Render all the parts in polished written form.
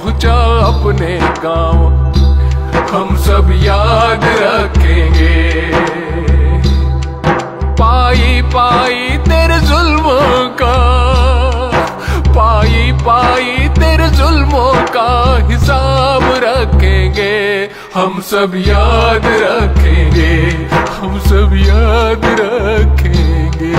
पहुंचा अपने गांव, हम सब याद रखेंगे। पाई पाई तेरे जुल्मों का, पाई पाई तेरे जुल्मों का हिसाब रखेंगे। हम सब याद रखेंगे, हम सब याद रखेंगे।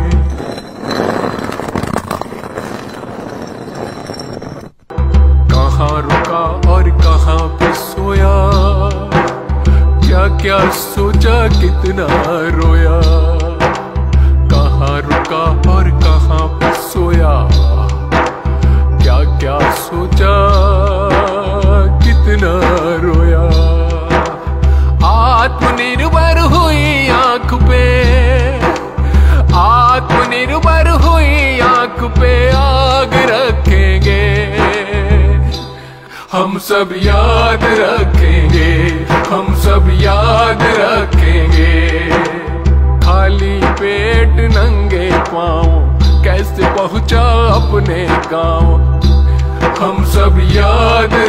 कहाँ रुका और कहाँ पे सोया, क्या क्या सोचा कितना रोया। कहाँ रुका और कहाँ पे सोया, क्या क्या सोचा कितना रोया। आत्मनिर्भर हुई आंख पे, आत्मनिर्भर हुई आंख पे आग रखेंगे। हम सब याद रखेंगे, हम सब याद रखेंगे। खाली पेट नंगे पांव कैसे पहुंचा अपने गांव, हम सब याद